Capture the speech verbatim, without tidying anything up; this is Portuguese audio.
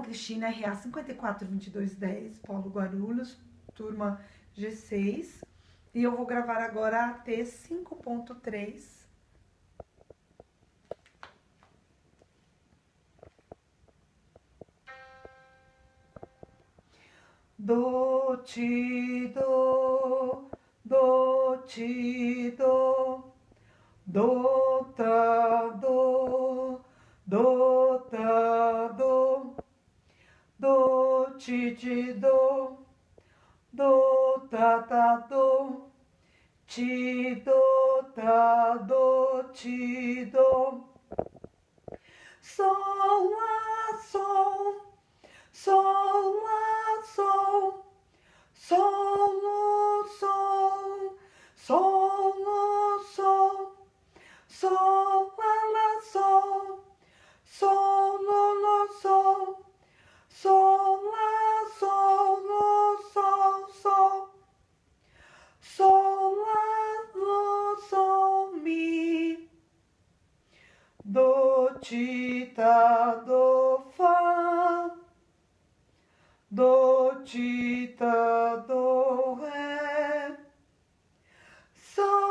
Cristina, R A cinquenta e quatro, vinte e dois, dez, Polo Guarulhos, turma G seis. E eu vou gravar agora a T cinco ponto três. Do, ti, do, do, ti, do, do, ta, do, do, ta, do, do, ti, ti, do, do, ta, ta, do, ti, do, ta, do, ti, do, sol, lá, sol, sol, lá, sol, sol, no, sol, sol, no, sol, sol, lá, lá, sol, sol, no, no, sol, sol, lá, sol, no, sol, sol, sol, lá, no, sol, mi, do, ti, ta, do, fá, do, ti, ta, do, ré, sol.